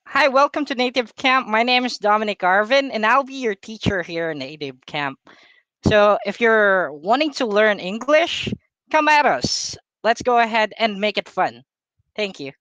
Hi, welcome to Native Camp. My name is Dominic Arvin, and I'll be your teacher here in Native Camp. So, if you're wanting to learn English, come at us. Let's go ahead and make it fun. Thank you.